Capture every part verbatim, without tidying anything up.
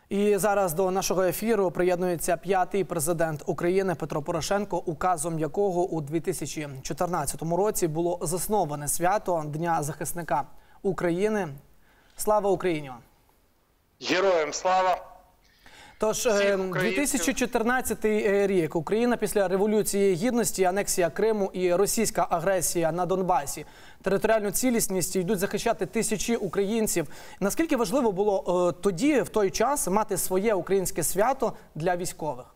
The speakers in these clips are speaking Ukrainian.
І зараз до нашого ефіру приєднується п'ятий президент України Петро Порошенко, указом якого у дві тисячі чотирнадцятому році було засноване свято Дня захисника України. Слава Україні! Героям слава! Тож, дві тисячі чотирнадцятий рік. Україна після Революції Гідності, анексія Криму і російська агресія на Донбасі. Територіальну цілісність йдуть захищати тисячі українців. Наскільки важливо було тоді, в той час, мати своє українське свято для військових?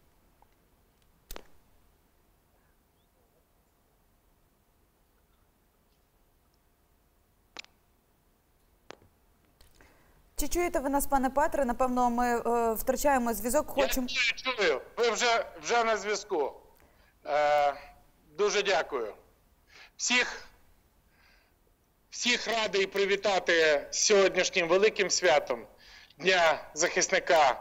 Чи чуєте ви нас, пане Петре? Напевно, ми е, втрачаємо зв'язок. Хочемо... Я чую, ви вже, вже на зв'язку. Е, дуже дякую. Всіх, всіх радий привітати з сьогоднішнім великим святом Дня захисника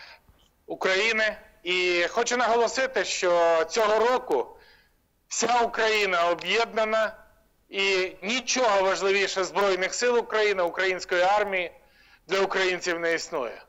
України. І хочу наголосити, що цього року вся Україна об'єднана і нічого важливіше Збройних сил України, української армії для українців не існує.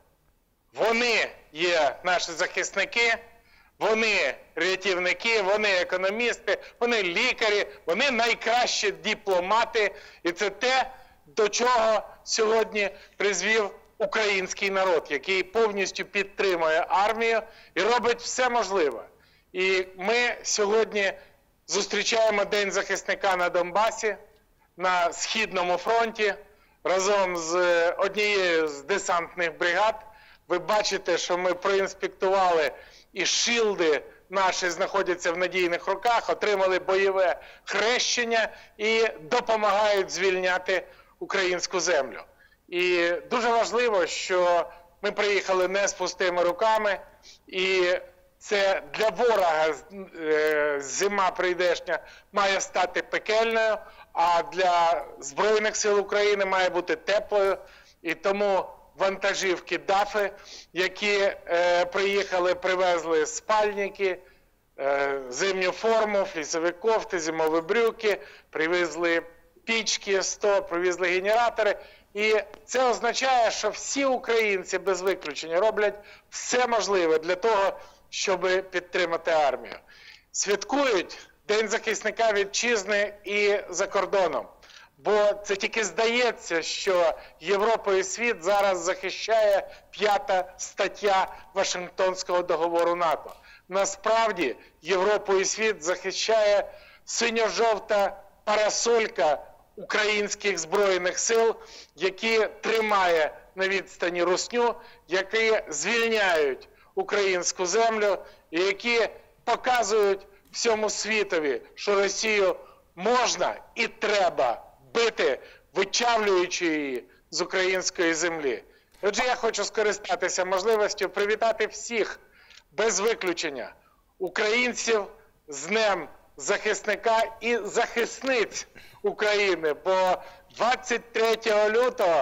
Вони є наші захисники, вони рятівники, вони економісти, вони лікарі, вони найкращі дипломати. І це те, до чого сьогодні призвів український народ, який повністю підтримує армію і робить все можливе. І ми сьогодні зустрічаємо День захисника на Донбасі, на Східному фронті, разом з однією з десантних бригад. Ви бачите, що ми проінспектували, і шилди наші знаходяться в надійних руках, отримали бойове хрещення і допомагають звільняти українську землю. І дуже важливо, що ми приїхали не з пустими руками, і це для ворога зима прийдешня має стати пекельною, а для Збройних сил України має бути теплою. І тому вантажівки дафи, які е, приїхали, привезли спальники, е, зимню форму, флісові кофти, зимові брюки, привезли пічки сто, привезли генератори. І це означає, що всі українці без виключення роблять все можливе для того, щоб підтримати армію. Святкують День захисника вітчизни і за кордоном. Бо це тільки здається, що Європа і світ зараз захищає п'ята стаття Вашингтонського договору НАТО. Насправді Європу і світ захищає синьо-жовта парасолька українських Збройних сил, які тримає на відстані русню, які звільняють українську землю і які показують всьому світові, що Росію можна і треба бити, вичавлюючи її з української землі. Отже, я хочу скористатися можливістю привітати всіх, без виключення, українців з Днем захисника і захисниць України. Бо двадцять третього лютого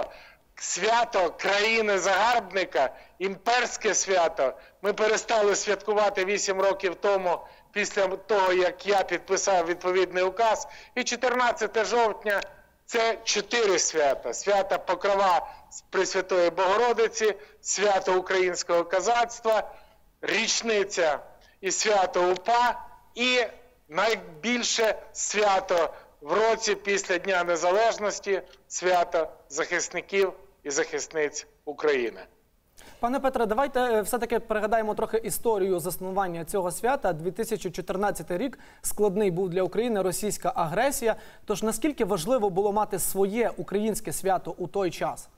свято країни-загарбника, імперське свято, ми перестали святкувати вісім років тому, після того, як я підписав відповідний указ. І чотирнадцяте жовтня – це чотири свята. Свято Покрова Пресвятої Богородиці, свято українського козацтва, річниця і свято УПА, і найбільше свято в році після Дня Незалежності – свято захисників і захисниць України. Пане Петре, давайте все-таки пригадаємо трохи історію заснування цього свята. дві тисячі чотирнадцятий рік складний був для України, російська агресія. Тож наскільки важливо було мати своє українське свято у той час?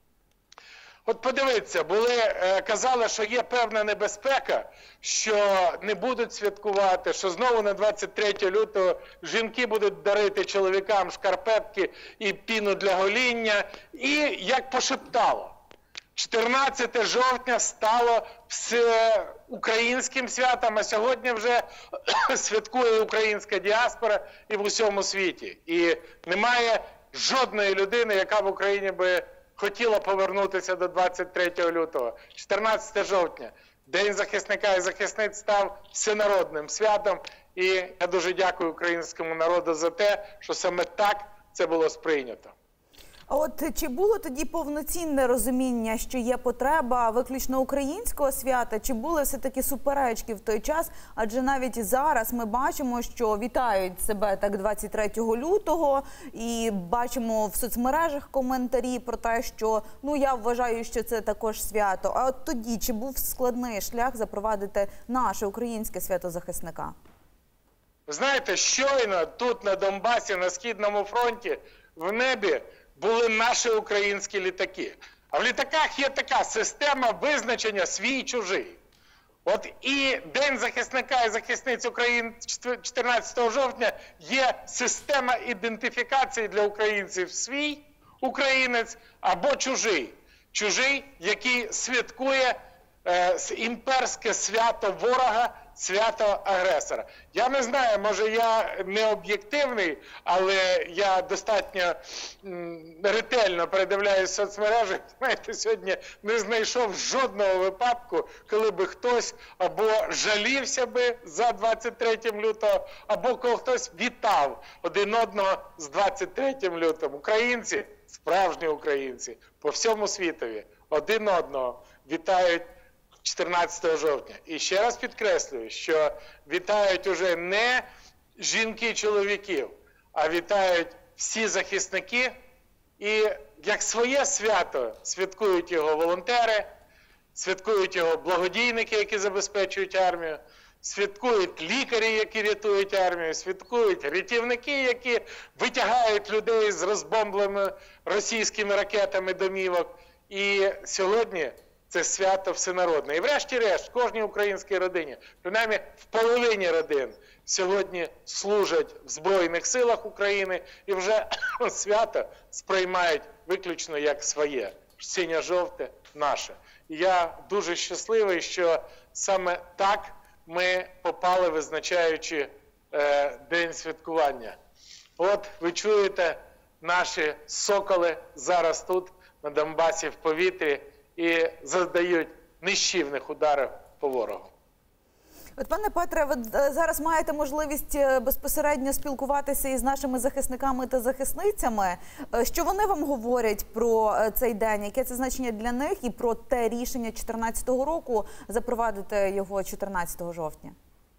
От подивіться, були, казали, що є певна небезпека, що не будуть святкувати, що знову на двадцять третє лютого жінки будуть дарити чоловікам шкарпетки і піну для гоління. І як пошептало. чотирнадцяте жовтня стало всеукраїнським святом, а сьогодні вже святкує українська діаспора і в усьому світі. І немає жодної людини, яка в Україні би хотіла повернутися до двадцять третього лютого. чотирнадцяте жовтня. День захисника і захисниць став всенародним святом. І я дуже дякую українському народу за те, що саме так це було сприйнято. А от чи було тоді повноцінне розуміння, що є потреба виключно українського свята, чи були все-таки суперечки в той час? Адже навіть зараз ми бачимо, що вітають себе так двадцять третього лютого, і бачимо в соцмережах коментарі про те, що ну я вважаю, що це також свято. А от тоді чи був складний шлях запровадити наше українське свято захисника? Ви знаєте, щойно тут на Донбасі, на Східному фронті, в небі були наші українські літаки. А в літаках є така система визначення свій-чужий. От і День захисника і захисниць України чотирнадцятого жовтня є система ідентифікації для українців свій українець або чужий. Чужий, який святкує е, імперське свято ворога, свято агресора. Я не знаю, може я не об'єктивний, але я достатньо м, ретельно передивляюсь соцмережі. Знаєте, сьогодні не знайшов жодного випадку, коли би хтось або жалівся би за двадцять третім лютого, або коли хтось вітав один одного з двадцять третім лютого. Українці, справжні українці, по всьому світові один одного вітають чотирнадцятого жовтня. І ще раз підкреслюю, що вітають уже не жінки-чоловіків, а вітають всі захисники. І як своє свято святкують його волонтери, святкують його благодійники, які забезпечують армію, святкують лікарі, які рятують армію, святкують рятівники, які витягають людей з розбомбленими російськими ракетами домівок. І сьогодні це свято всенародне. І врешті-решт, в кожній українській родині, принаймні в половині родин, сьогодні служать в Збройних силах України і вже свято сприймають виключно як своє. Синьо-жовте наше. І я дуже щасливий, що саме так ми попали, визначаючи е, день святкування. От ви чуєте, наші соколи зараз тут, на Донбасі, в повітрі, і завдають нищівних ударів по ворогу. От, пане Петре, ви зараз маєте можливість безпосередньо спілкуватися із нашими захисниками та захисницями. Що вони вам говорять про цей день? Яке це значення для них і про те рішення чотирнадцятого року запровадити його чотирнадцятого жовтня?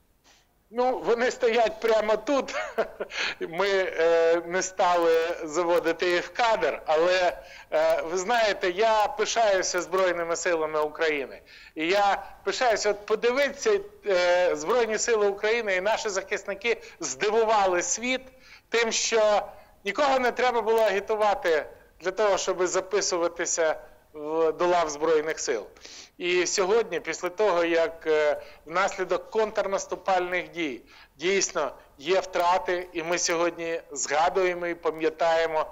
Ну, вони стоять прямо тут. Ми е, не стали заводити їх в кадр, але е, ви знаєте, я пишаюся Збройними силами України. І я пишаюся, от подивитися, е, Збройні сили України і наші захисники здивували світ тим, що нікого не треба було агітувати для того, щоб записуватися в, до лав Збройних сил. І сьогодні, після того, як е, внаслідок контрнаступальних дій дійсно є втрати, і ми сьогодні згадуємо і пам'ятаємо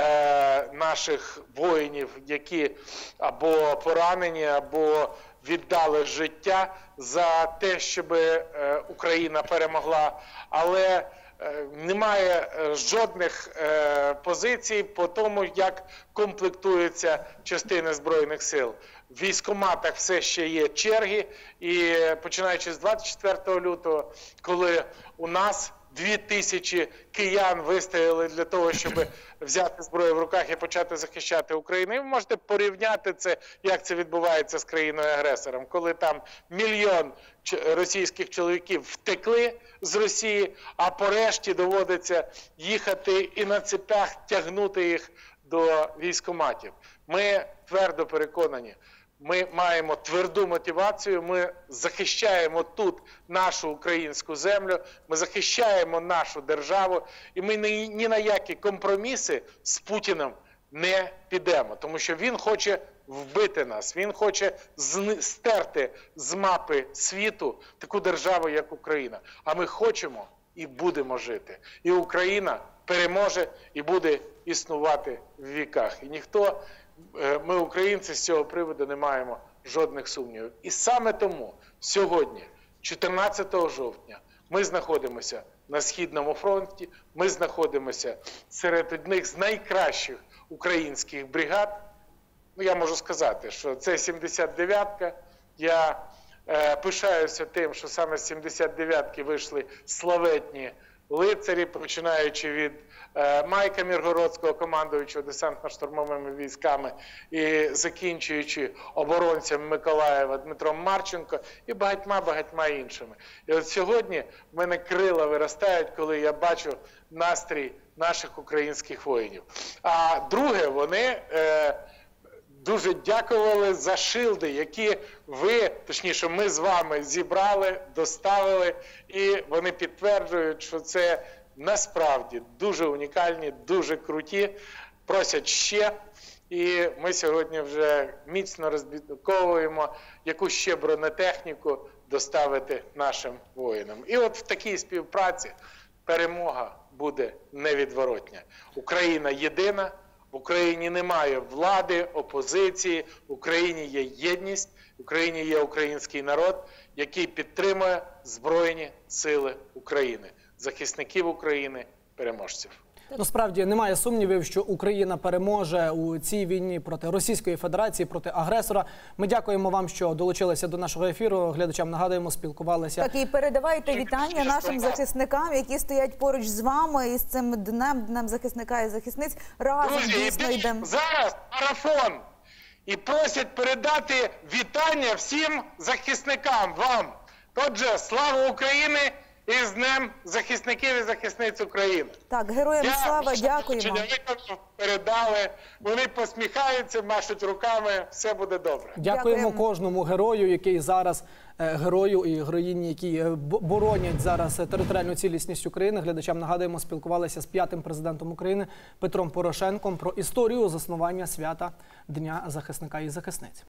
е, наших воїнів, які або поранені, або віддали життя за те, щоб е, Україна перемогла. Але е, немає жодних е, позицій по тому, як комплектуються частини Збройних сил. В військкоматах все ще є черги, і починаючи з двадцять четвертого лютого, коли у нас дві тисячі киян вистояли для того, щоб взяти зброю в руках і почати захищати Україну. І ви можете порівняти це, як це відбувається з країною-агресором, коли там мільйон російських чоловіків втекли з Росії, а порешті доводиться їхати і на цепях тягнути їх до військкоматів. Ми твердо переконані, ми маємо тверду мотивацію, ми захищаємо тут нашу українську землю, ми захищаємо нашу державу, і ми ні, ні на які компроміси з Путіним не підемо, тому що він хоче вбити нас, він хоче стерти з мапи світу таку державу, як Україна. А ми хочемо і будемо жити. І Україна переможе і буде існувати в віках. І ніхто, ми, українці, з цього приводу не маємо жодних сумнівів. І саме тому сьогодні, чотирнадцятого жовтня, ми знаходимося на Східному фронті, ми знаходимося серед одних з найкращих українських бригад. Ну, я можу сказати, що це сімдесят дев'ятка. Я е, пишаюся тим, що саме з сімдесят дев'ятки вийшли славетні лицарі, починаючи від е, Майка Міргородського, командуючого десантно-штурмовими військами, і закінчуючи оборонцем Миколаєва Дмитром Марченко і багатьма-багатьма іншими. І от сьогодні в мене крила виростають, коли я бачу настрій наших українських воїнів. А друге, вони е, дуже дякували за шилди, які ви, точніше ми з вами зібрали, доставили, і вони підтверджують, що це насправді дуже унікальні, дуже круті, просять ще. І ми сьогодні вже міцно розбірковуємо, яку ще бронетехніку доставити нашим воїнам. І от в такій співпраці перемога буде невідворотня. Україна єдина, в Україні немає влади, опозиції, в Україні є єдність, в Україні є український народ, який підтримує Збройні Сили України, захисників України, переможців. Насправді немає сумнівів, що Україна переможе у цій війні проти Російської Федерації, проти агресора. Ми дякуємо вам, що долучилися до нашого ефіру. Глядачам нагадуємо, спілкувалися. Так, і передавайте вітання нашим захисникам, які стоять поруч з вами із цим днем, днем захисника і захисниць. Разом Друзі, дійсно йдемо. Зараз марафон. І просять передати вітання всім захисникам, вам. Отже, слава Україні і з Днем захисників і захисниць України. Так, героям Я, слава, що дякуємо. виконав, передали, вони посміхаються, машуть руками, все буде добре. Дякуємо, Дякуємо. кожному герою, який зараз е, герою і героїні, які е, бо- боронять зараз е, територіальну цілісність України. Глядачам нагадуємо, спілкувалися з п'ятим президентом України Петром Порошенком про історію заснування свята Дня захисника і захисниць.